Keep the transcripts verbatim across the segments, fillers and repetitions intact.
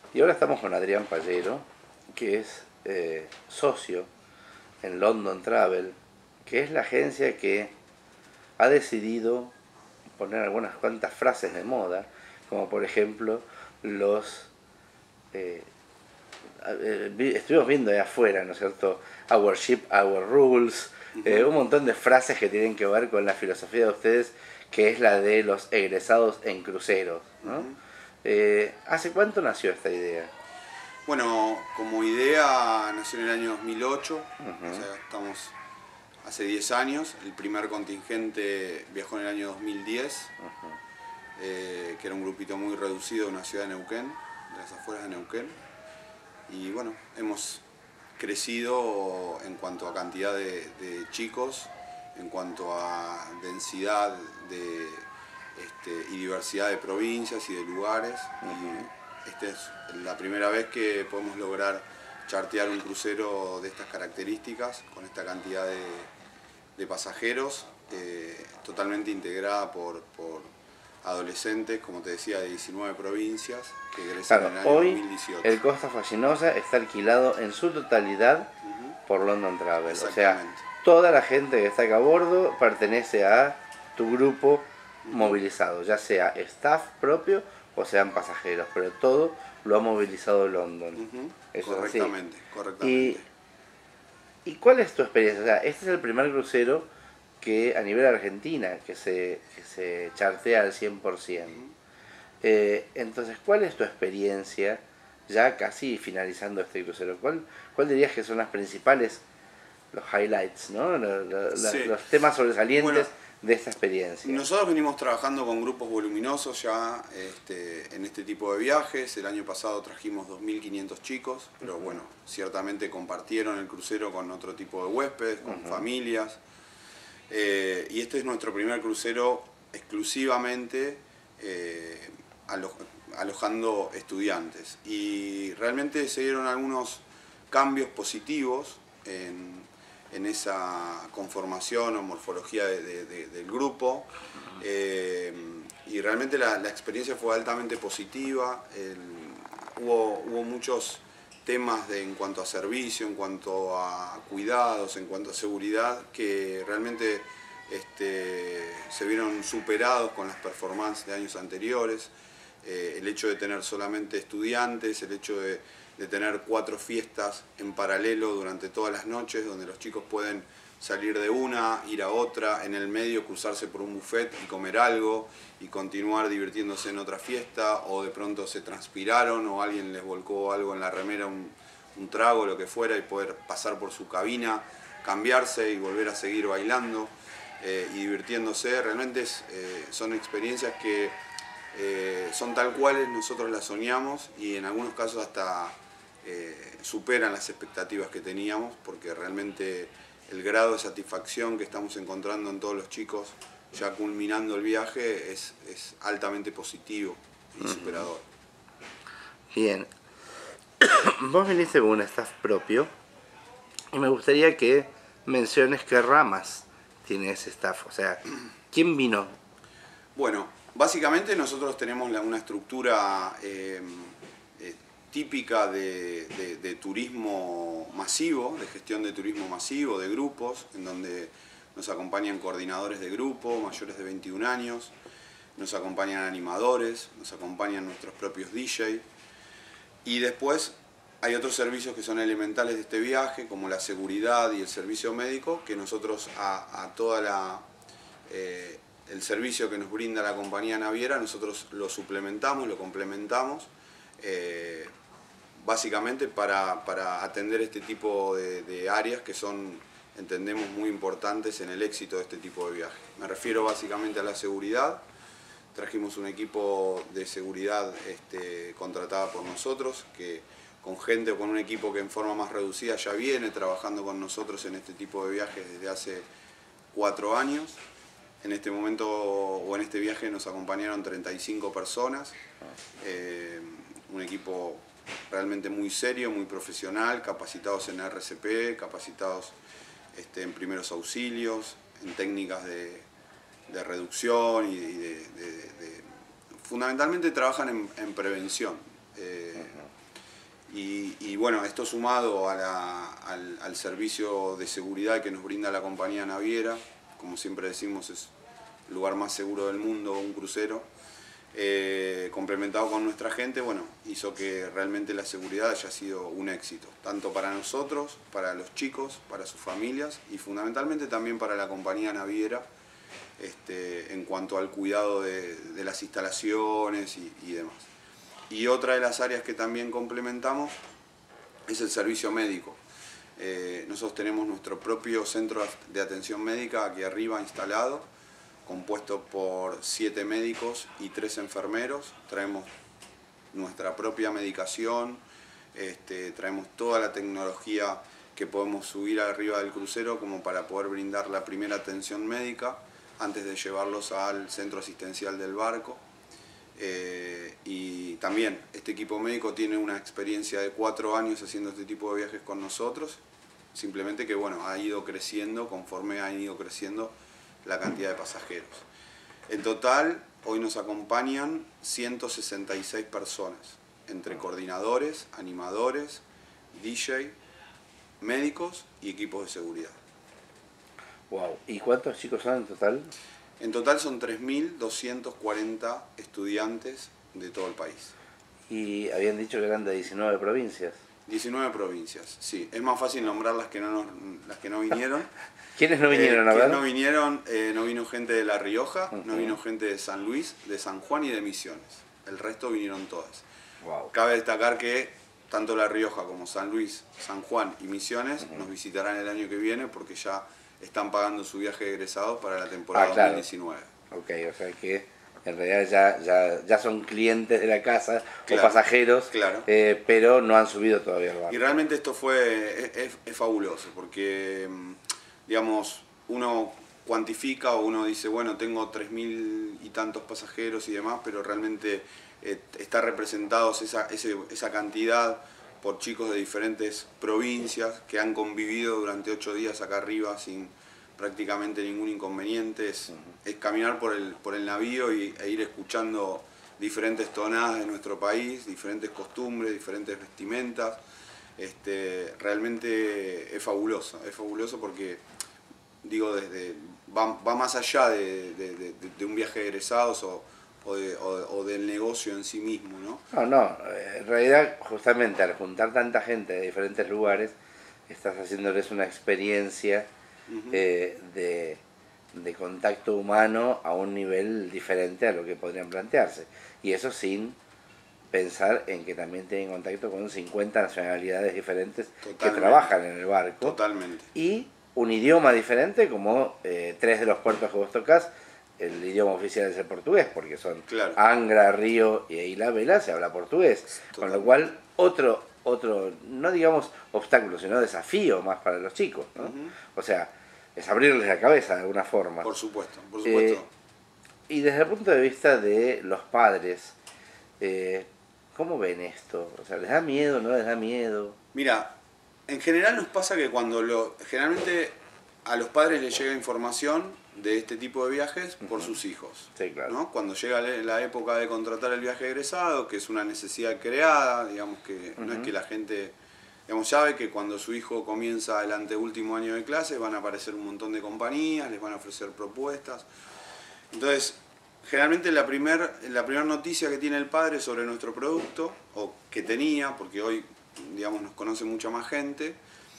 Y ahora estamos con Adrián Pallero, que es eh, socio en London Travel, que es la agencia que ha decidido poner algunas cuantas frases de moda, como por ejemplo los... Eh, estuvimos viendo de afuera, ¿no es cierto? Our ship, our rules, eh, un montón de frases que tienen que ver con la filosofía de ustedes, que es la de los egresados en cruceros, ¿no? Uh-huh. eh, ¿Hace cuánto nació esta idea? Bueno, como idea nació en el año dos mil ocho, Uh-huh. o sea, estamos hace diez años. El primer contingente viajó en el año dos mil diez, Uh-huh. eh, que era un grupito muy reducido de una ciudad de Neuquén, de las afueras de Neuquén. Y bueno, hemos crecido en cuanto a cantidad de, de chicos, en cuanto a densidad de, este, y diversidad de provincias y de lugares. Uh-huh. Y esta es la primera vez que podemos lograr chartear un crucero de estas características, con esta cantidad de, de pasajeros, eh, totalmente integrada por, por adolescentes, como te decía, de diecinueve provincias, que egresan Claro, en el año hoy dos mil dieciocho. el Costa Fascinosa está alquilado en su totalidad uh-huh. por London Travel. O sea, toda la gente que está acá a bordo pertenece a tu grupo uh-huh. movilizado, ya sea staff propio o sean pasajeros, pero todo lo ha movilizado London. Uh-huh. Eso correctamente, es así. correctamente. ¿Y, ¿Y cuál es tu experiencia? O sea, este es el primer crucero que a nivel Argentina que se, que se chartea al cien por ciento. Uh-huh. eh, entonces, ¿cuál es tu experiencia ya casi finalizando este crucero? ¿Cuál, cuál dirías que son las principales, los highlights, ¿no? los, los, sí. los temas sobresalientes bueno, de esta experiencia? Nosotros venimos trabajando con grupos voluminosos ya este, en este tipo de viajes. El año pasado trajimos dos mil quinientos chicos, pero uh-huh. bueno, ciertamente compartieron el crucero con otro tipo de huéspedes, con uh-huh. familias. Eh, y este es nuestro primer crucero exclusivamente eh, alo alojando estudiantes. Y realmente se dieron algunos cambios positivos en, en esa conformación o morfología de, de, de, del grupo. Eh, y realmente la, la experiencia fue altamente positiva. El, hubo, hubo muchos temas de, en cuanto a servicio, en cuanto a cuidados, en cuanto a seguridad, que realmente este, se vieron superados con las performances de años anteriores. Eh, el hecho de tener solamente estudiantes, el hecho de, de tener cuatro fiestas en paralelo durante todas las noches, donde los chicos pueden salir de una, ir a otra, en el medio cruzarse por un buffet y comer algo y continuar divirtiéndose en otra fiesta, o de pronto se transpiraron o alguien les volcó algo en la remera, un, un trago, lo que fuera, y poder pasar por su cabina, cambiarse y volver a seguir bailando eh, y divirtiéndose. Realmente es, eh, son experiencias que eh, son tal cuales nosotros las soñamos, y en algunos casos hasta eh, superan las expectativas que teníamos, porque realmente el grado de satisfacción que estamos encontrando en todos los chicos ya culminando el viaje es, es altamente positivo y uh-huh. superador. Bien. Vos viniste con un staff propio y me gustaría que menciones qué ramas tiene ese staff. O sea, ¿quién vino? Bueno, básicamente nosotros tenemos una estructura eh, eh, típica de, de, de turismo masivo, de gestión de turismo masivo, de grupos, en donde nos acompañan coordinadores de grupo, mayores de veintiún años, nos acompañan animadores, nos acompañan nuestros propios D J, y después hay otros servicios que son elementales de este viaje, como la seguridad y el servicio médico, que nosotros a, a toda la... Eh, el servicio que nos brinda la compañía naviera, nosotros lo suplementamos, lo complementamos, eh, básicamente para, para atender este tipo de, de áreas que son, entendemos, muy importantes en el éxito de este tipo de viaje. Me refiero básicamente a la seguridad. Trajimos un equipo de seguridad este, contratada por nosotros, que con gente o con un equipo que en forma más reducida ya viene trabajando con nosotros en este tipo de viajes desde hace cuatro años. En este momento o en este viaje nos acompañaron treinta y cinco personas, eh, un equipo realmente muy serio, muy profesional, capacitados en R C P, capacitados este, en primeros auxilios, en técnicas de, de reducción y de, de, de, de, fundamentalmente trabajan en, en prevención. Eh, uh-huh. y, y bueno, esto sumado a la, al, al servicio de seguridad que nos brinda la compañía naviera, como siempre decimos, es el lugar más seguro del mundo, un crucero, eh, complementado con nuestra gente, bueno, hizo que realmente la seguridad haya sido un éxito, tanto para nosotros, para los chicos, para sus familias y fundamentalmente también para la compañía naviera, este, en cuanto al cuidado de, de las instalaciones y, y demás. Y otra de las áreas que también complementamos es el servicio médico. Eh, nosotros tenemos nuestro propio centro de atención médica aquí arriba instalado, compuesto por siete médicos y tres enfermeros. Traemos nuestra propia medicación, este, traemos toda la tecnología que podemos subir arriba del crucero como para poder brindar la primera atención médica antes de llevarlos al centro asistencial del barco. Eh, y también este equipo médico tiene una experiencia de cuatro años haciendo este tipo de viajes con nosotros, simplemente que bueno, ha ido creciendo conforme ha ido creciendo la cantidad de pasajeros. En total, hoy nos acompañan ciento sesenta y seis personas, entre coordinadores, animadores, D J, médicos y equipos de seguridad. Wow. ¿Y cuántos chicos son en total? En total son tres mil doscientos cuarenta estudiantes de todo el país. Y habían dicho que eran de diecinueve provincias. diecinueve provincias, sí. Es más fácil nombrar las que no, nos, las que no vinieron. ¿Quiénes no vinieron eh, a ver? no vinieron? Eh, no vino gente de La Rioja, uh-huh. no vino gente de San Luis, de San Juan y de Misiones. El resto vinieron todas. Wow. Cabe destacar que tanto La Rioja como San Luis, San Juan y Misiones uh-huh. nos visitarán el año que viene porque ya están pagando su viaje de egresados para la temporada ah, claro. dos mil diecinueve. Ok, o sea que en realidad ya, ya, ya son clientes de la casa claro, o pasajeros, claro. eh, pero no han subido todavía al barco. Y realmente esto fue, es, es, es fabuloso porque, digamos, uno cuantifica o uno dice, bueno, tengo tres mil y tantos pasajeros y demás, pero realmente eh, está representados esa, ese, esa cantidad por chicos de diferentes provincias que han convivido durante ocho días acá arriba sin prácticamente ningún inconveniente. Es, uh-huh. es caminar por el, por el navío y, e ir escuchando diferentes tonadas de nuestro país, diferentes costumbres, diferentes vestimentas. Este, realmente es fabuloso, es fabuloso porque, digo, desde va, va más allá de, de, de, de un viaje de egresados o, o, de, o, o del negocio en sí mismo, ¿no? No, no, en realidad justamente al juntar tanta gente de diferentes lugares, estás haciéndoles una experiencia uh-huh. eh, de, de contacto humano a un nivel diferente a lo que podrían plantearse. Y eso sin pensar en que también tienen contacto con cincuenta nacionalidades diferentes Totalmente. que trabajan en el barco. Totalmente. Y un idioma diferente, como eh, tres de los puertos que vos tocás, el idioma oficial es el portugués, porque son claro. Angra, Río y Ilha Vela, se habla portugués. Totalmente. Con lo cual, otro, otro, no digamos obstáculo, sino desafío más para los chicos, ¿no? Uh-huh. O sea, es abrirles la cabeza de alguna forma. Por supuesto, por supuesto. Eh, y desde el punto de vista de los padres, eh, ¿cómo ven esto? O sea, ¿les da miedo, no les da miedo? Mira, en general nos pasa que cuando lo... Generalmente a los padres les llega información de este tipo de viajes por uh-huh. sus hijos. Sí, claro. ¿no? Cuando llega la época de contratar el viaje egresado, que es una necesidad creada, digamos que uh-huh. no es que la gente... Digamos, sabe que cuando su hijo comienza el anteúltimo año de clase van a aparecer un montón de compañías, les van a ofrecer propuestas. Entonces, generalmente la primera la primer noticia que tiene el padre sobre nuestro producto, o que tenía, porque hoy digamos, nos conoce mucha más gente,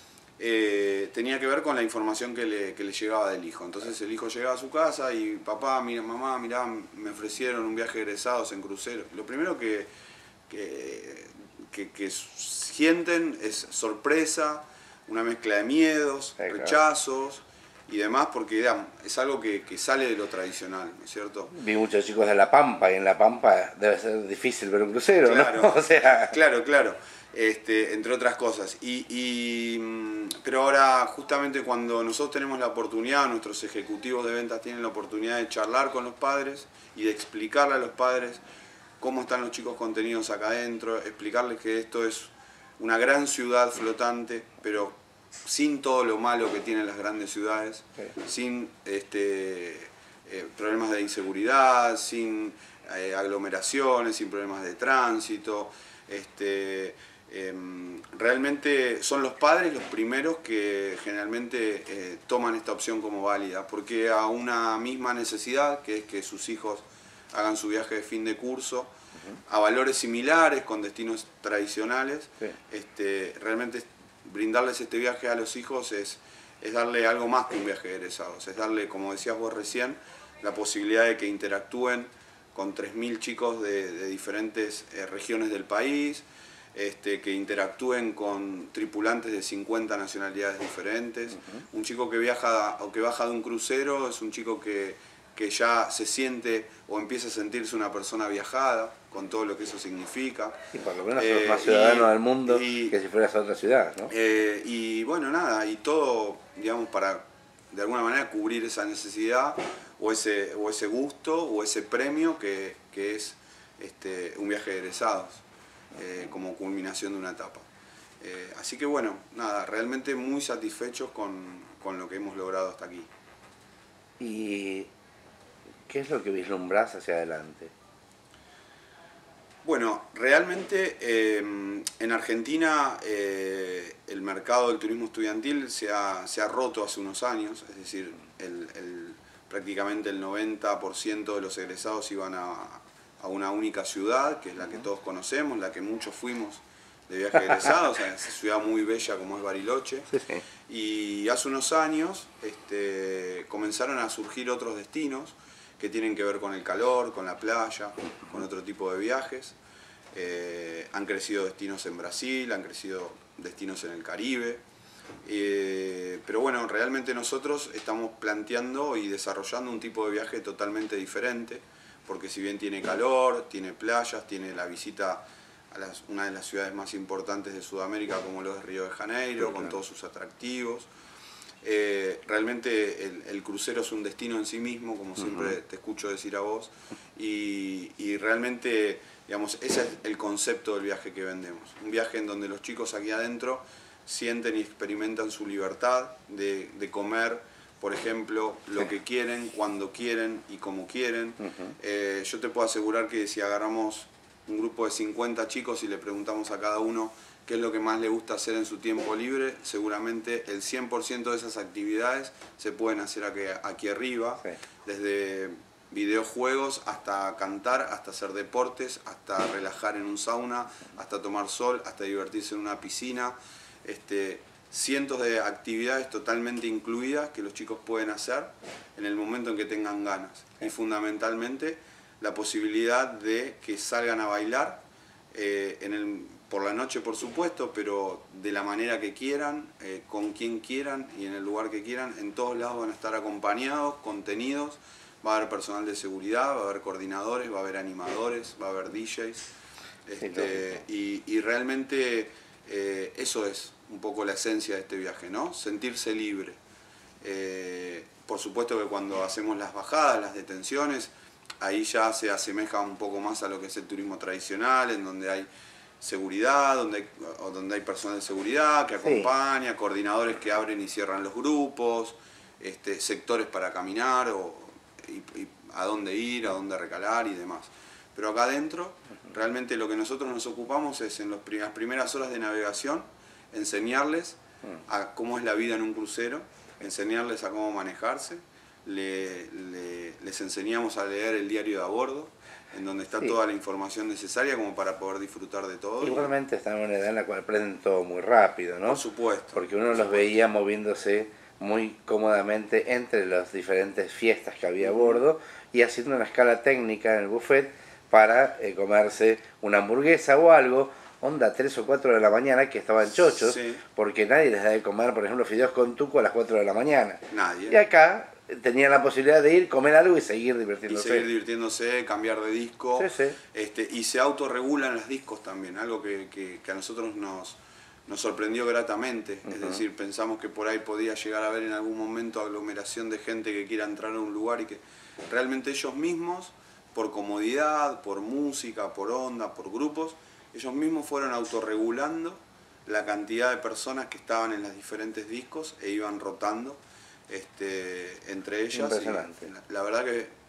eh, tenía que ver con la información que le, que le llegaba del hijo. Entonces el hijo llegaba a su casa y papá, mira, mamá, mirá, me ofrecieron un viaje de egresados en crucero. Lo primero que, que, que, que sienten es sorpresa, una mezcla de miedos, sí, rechazos y demás, porque digamos, es algo que, que sale de lo tradicional, ¿no es cierto? Vi muchos chicos de La Pampa y en La Pampa debe ser difícil ver un crucero, claro, ¿no? O sea... Claro, claro. Este, entre otras cosas. Y, y, pero ahora, justamente cuando nosotros tenemos la oportunidad, nuestros ejecutivos de ventas tienen la oportunidad de charlar con los padres y de explicarle a los padres cómo están los chicos contenidos acá adentro, explicarles que esto es una gran ciudad flotante, pero sin todo lo malo que tienen las grandes ciudades, sí. sin este, eh, problemas de inseguridad, sin eh, aglomeraciones, sin problemas de tránsito. Este, eh, realmente son los padres los primeros que generalmente eh, toman esta opción como válida, porque a una misma necesidad, que es que sus hijos hagan su viaje de fin de curso, uh-huh. a valores similares, con destinos tradicionales, sí. este, realmente brindarles este viaje a los hijos es, es darle algo más que un viaje de egresados, es darle, como decías vos recién, la posibilidad de que interactúen con tres mil chicos de, de diferentes eh, regiones del país, este, que interactúen con tripulantes de cincuenta nacionalidades diferentes. Uh-huh. Un chico que viaja o que baja de un crucero es un chico que, que ya se siente o empieza a sentirse una persona viajada, con todo lo que eso significa. Y por lo menos eh, sos más ciudadano y, del mundo y, que si fueras a otra ciudad, ¿no? Eh, y bueno, nada, y todo, digamos, para de alguna manera cubrir esa necesidad o ese, o ese gusto o ese premio que, que es este, un viaje de egresados, eh, como culminación de una etapa. Eh, así que bueno, nada, realmente muy satisfechos con, con lo que hemos logrado hasta aquí. ¿Y qué es lo que vislumbrás hacia adelante? Bueno, realmente eh, en Argentina eh, el mercado del turismo estudiantil se ha, se ha roto hace unos años, es decir, el, el, prácticamente el noventa por ciento de los egresados iban a, a una única ciudad, que es la que todos conocemos, la que muchos fuimos de viaje egresados, esa ciudad muy bella como es Bariloche. Sí, sí. Y hace unos años este, comenzaron a surgir otros destinos que tienen que ver con el calor, con la playa, con otro tipo de viajes. Eh, han crecido destinos en Brasil, han crecido destinos en el Caribe. Eh, pero bueno, realmente nosotros estamos planteando y desarrollando un tipo de viaje totalmente diferente, porque si bien tiene calor, tiene playas, tiene la visita a las, una de las ciudades más importantes de Sudamérica como lo es Río de Janeiro, con todos sus atractivos. Eh, realmente el, el crucero es un destino en sí mismo, como siempre uh-huh. te escucho decir a vos, y, y realmente, digamos, ese es el concepto del viaje que vendemos. Un viaje en donde los chicos aquí adentro sienten y experimentan su libertad de, de comer, por ejemplo, lo que quieren, cuando quieren y como quieren. Uh-huh. eh, yo te puedo asegurar que si agarramos un grupo de cincuenta chicos y le preguntamos a cada uno qué es lo que más le gusta hacer en su tiempo libre, seguramente el cien por ciento de esas actividades se pueden hacer aquí, aquí arriba, sí. desde videojuegos hasta cantar, hasta hacer deportes, hasta relajar en un sauna, hasta tomar sol, hasta divertirse en una piscina. Este, cientos de actividades totalmente incluidas que los chicos pueden hacer en el momento en que tengan ganas. Sí. Y fundamentalmente la posibilidad de que salgan a bailar eh, en el... por la noche por supuesto, pero de la manera que quieran, eh, con quien quieran y en el lugar que quieran. En todos lados van a estar acompañados, contenidos, va a haber personal de seguridad, va a haber coordinadores, va a haber animadores, va a haber D Js. Este, y, y realmente eh, eso es un poco la esencia de este viaje, ¿no? Sentirse libre. Eh, por supuesto que cuando hacemos las bajadas, las detenciones, ahí ya se asemeja un poco más a lo que es el turismo tradicional, en donde hay seguridad, donde hay, o donde hay personal de seguridad que acompaña, sí. coordinadores que abren y cierran los grupos, este, sectores para caminar, o, y, y a dónde ir, a dónde recalar y demás. Pero acá adentro, realmente lo que nosotros nos ocupamos es en los, las primeras horas de navegación, enseñarles a cómo es la vida en un crucero, enseñarles a cómo manejarse, le, le, les enseñamos a leer el diario de a bordo, en donde está sí. toda la información necesaria como para poder disfrutar de todo. Igualmente están en una edad en la cual aprenden todo muy rápido, ¿no? Por supuesto. Porque uno por los supuesto. veía moviéndose muy cómodamente entre las diferentes fiestas que había a bordo y haciendo una escala técnica en el buffet para eh, comerse una hamburguesa o algo, onda tres o cuatro de la mañana, que estaban chochos, sí. porque nadie les da de comer, por ejemplo, fideos con tuco a las cuatro de la mañana. Nadie. Y acá tenían la posibilidad de ir, comer algo y seguir divirtiéndose. Y seguir divirtiéndose, cambiar de disco. Sí, sí. Este, y se autorregulan los discos también, algo que, que, que a nosotros nos, nos sorprendió gratamente. Uh-huh. Es decir, pensamos que por ahí podía llegar a haber en algún momento aglomeración de gente que quiera entrar a un lugar y que realmente ellos mismos, por comodidad, por música, por onda, por grupos, ellos mismos fueron autorregulando la cantidad de personas que estaban en los diferentes discos e iban rotando este, entre ellas. Impresionante. Y la, la verdad que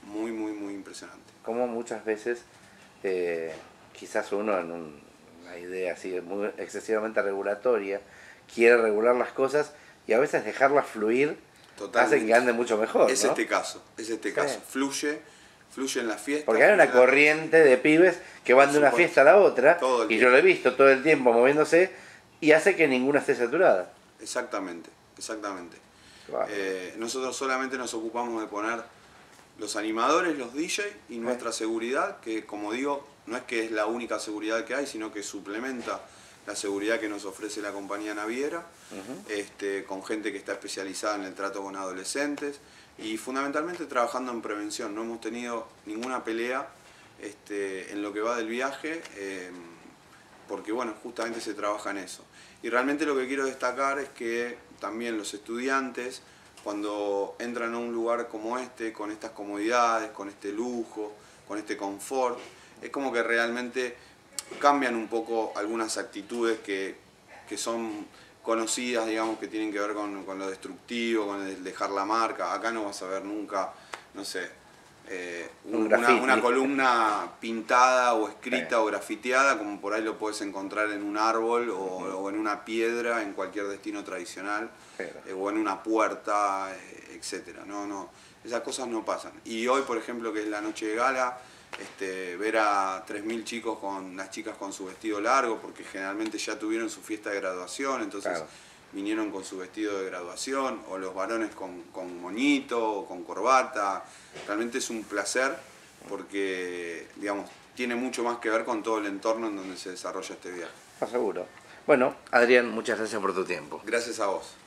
muy, muy, muy impresionante. Como muchas veces, eh, quizás uno en un, una idea así muy excesivamente regulatoria, quiere regular las cosas y a veces dejarlas fluir Totalmente. hace que ande mucho mejor, Es ¿no? este caso, es este Sí. caso. Fluye, fluye en la fiesta. Porque hay una fluye en la- corriente de pibes que van Por de una supuesto. fiesta a la otra, Todo el y tiempo. yo lo he visto todo el tiempo moviéndose, y hace que ninguna esté saturada. Exactamente, exactamente. Claro. Eh, nosotros solamente nos ocupamos de poner los animadores, los D J y nuestra seguridad, que como digo, no es que es la única seguridad que hay, sino que suplementa la seguridad que nos ofrece la compañía naviera, Ujú. este, con gente que está especializada en el trato con adolescentes y fundamentalmente trabajando en prevención. No hemos tenido ninguna pelea este, en lo que va del viaje, eh, porque bueno, justamente se trabaja en eso. Y realmente lo que quiero destacar es que también los estudiantes, cuando entran a un lugar como este, con estas comodidades, con este lujo, con este confort, es como que realmente cambian un poco algunas actitudes que, que son conocidas, digamos, que tienen que ver con, con lo destructivo, con el dejar la marca. Acá no vas a ver nunca, no sé, eh, Un un- una, graffiti. una columna pintada o escrita Sí. o grafiteada, como por ahí lo puedes encontrar en un árbol o, o en una piedra en cualquier destino tradicional, Pero, eh, o en una puerta, eh, etcétera. No, no, esas cosas no pasan. Y hoy, por ejemplo, que es la noche de gala, este, ver a tres mil chicos con las chicas con su vestido largo, porque generalmente ya tuvieron su fiesta de graduación, entonces claro. vinieron con su vestido de graduación, o los varones con, con moñito, o con corbata. Realmente es un placer porque, digamos, tiene mucho más que ver con todo el entorno en donde se desarrolla este viaje. Seguro. Bueno, Adrián, muchas gracias por tu tiempo. Gracias a vos.